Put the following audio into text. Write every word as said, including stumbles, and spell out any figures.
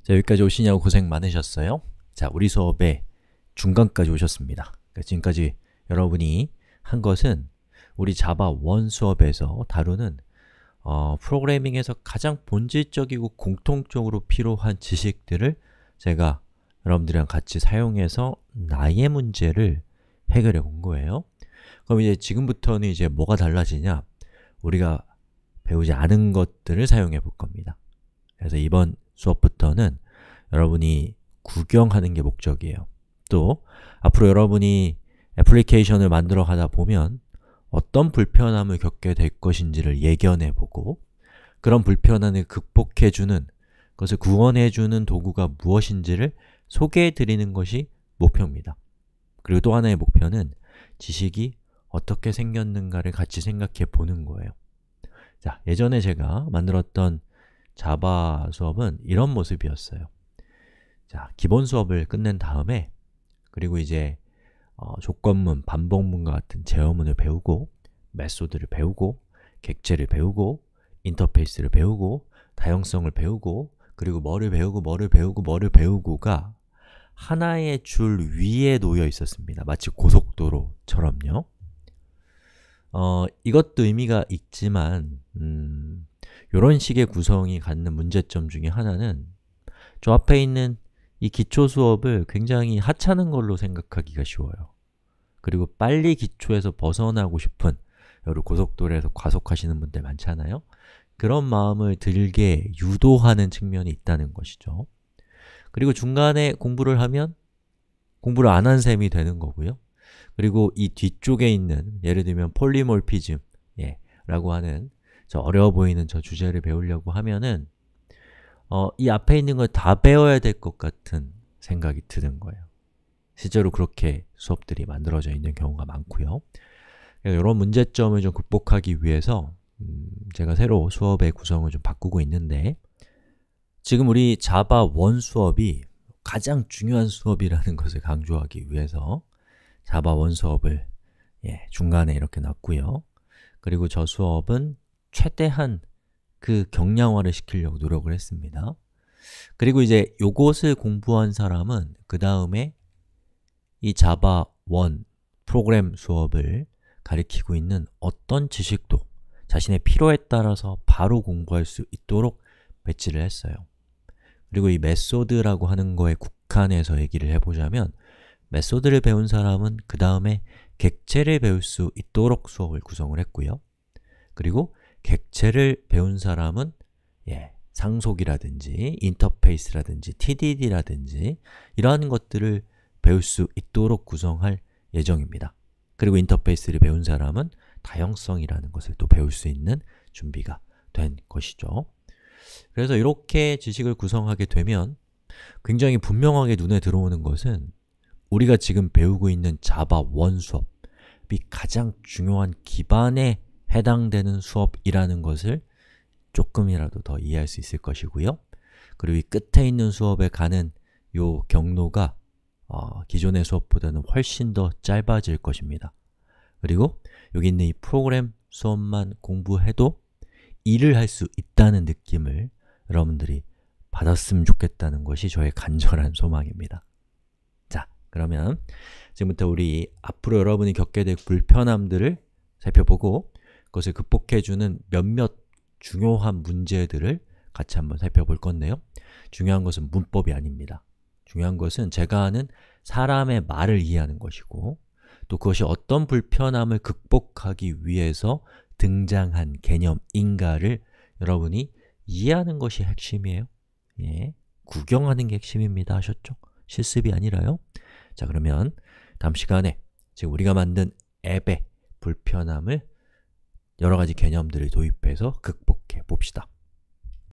자, 여기까지 오시냐고 고생 많으셨어요. 자, 우리 수업의 중간까지 오셨습니다. 그러니까 지금까지 여러분이 한 것은 우리 자바 원 수업에서 다루는 어, 프로그래밍에서 가장 본질적이고 공통적으로 필요한 지식들을 제가 여러분들이랑 같이 사용해서 나의 문제를 해결해 본 거예요. 그럼 이제 지금부터는 이제 뭐가 달라지냐? 우리가 배우지 않은 것들을 사용해 볼 겁니다. 그래서 이번 수업부터는 여러분이 구경하는 게 목적이에요. 또 앞으로 여러분이 애플리케이션을 만들어 가다 보면 어떤 불편함을 겪게 될 것인지를 예견해 보고 그런 불편함을 극복해 주는, 그것을 구원해 주는 도구가 무엇인지를 소개해 드리는 것이 목표입니다. 그리고 또 하나의 목표는 지식이 어떻게 생겼는가를 같이 생각해 보는 거예요. 자, 예전에 제가 만들었던 자바 수업은 이런 모습이었어요. 자, 기본 수업을 끝낸 다음에 그리고 이제 어, 조건문, 반복문과 같은 제어문을 배우고 메소드를 배우고 객체를 배우고 인터페이스를 배우고 다형성을 배우고 그리고 뭐를 배우고 뭐를 배우고 뭐를 배우고가 하나의 줄 위에 놓여 있었습니다. 마치 고속도로처럼요. 어, 이것도 의미가 있지만 음, 이런 식의 구성이 갖는 문제점 중에 하나는 저 앞에 있는 이 기초 수업을 굉장히 하찮은 걸로 생각하기가 쉬워요. 그리고 빨리 기초에서 벗어나고 싶은, 여러분 고속도로에서 과속하시는 분들 많잖아요? 그런 마음을 들게 유도하는 측면이 있다는 것이죠. 그리고 중간에 공부를 하면 공부를 안 한 셈이 되는 거고요. 그리고 이 뒤쪽에 있는, 예를 들면 폴리몰피즘 예, 라고 하는 저 어려워 보이는 저 주제를 배우려고 하면은 어, 이 앞에 있는 걸 다 배워야 될 것 같은 생각이 드는 거예요. 실제로 그렇게 수업들이 만들어져 있는 경우가 많고요. 이런 문제점을 좀 극복하기 위해서 음, 제가 새로 수업의 구성을 좀 바꾸고 있는데 지금 우리 자바 원 수업이 가장 중요한 수업이라는 것을 강조하기 위해서 자바 원 수업을 예, 중간에 이렇게 놨고요. 그리고 저 수업은 최대한 그 경량화를 시키려고 노력을 했습니다. 그리고 이제 요것을 공부한 사람은 그 다음에 이 자바 원 프로그램 수업을 가리키고 있는 어떤 지식도 자신의 필요에 따라서 바로 공부할 수 있도록 배치를 했어요. 그리고 이 메소드라고 하는 거에 국한해서 얘기를 해보자면 메소드를 배운 사람은 그 다음에 객체를 배울 수 있도록 수업을 구성을 했고요. 그리고 객체를 배운 사람은 예, 상속이라든지 인터페이스라든지 티디디라든지 이러한 것들을 배울 수 있도록 구성할 예정입니다. 그리고 인터페이스를 배운 사람은 다형성이라는 것을 또 배울 수 있는 준비가 된 것이죠. 그래서 이렇게 지식을 구성하게 되면 굉장히 분명하게 눈에 들어오는 것은 우리가 지금 배우고 있는 자바 원 수업이 가장 중요한 기반에 해당되는 수업이라는 것을 조금이라도 더 이해할 수 있을 것이고요. 그리고 이 끝에 있는 수업에 가는 요 경로가 어, 기존의 수업보다는 훨씬 더 짧아질 것입니다. 그리고 여기 있는 이 프로그램 수업만 공부해도 일을 할 수 있다는 느낌을 여러분들이 받았으면 좋겠다는 것이 저의 간절한 소망입니다. 자, 그러면 지금부터 우리 앞으로 여러분이 겪게 될 불편함들을 살펴보고 그것을 극복해주는 몇몇 중요한 문제들을 같이 한번 살펴볼 건데요. 중요한 것은 문법이 아닙니다. 중요한 것은 제가 하는 사람의 말을 이해하는 것이고 또 그것이 어떤 불편함을 극복하기 위해서 등장한 개념인가를 여러분이 이해하는 것이 핵심이에요. 예, 구경하는 게 핵심입니다 하셨죠? 실습이 아니라요. 자, 그러면 다음 시간에 지금 우리가 만든 앱의 불편함을 여러 가지 개념들을 도입해서 극복해 봅시다.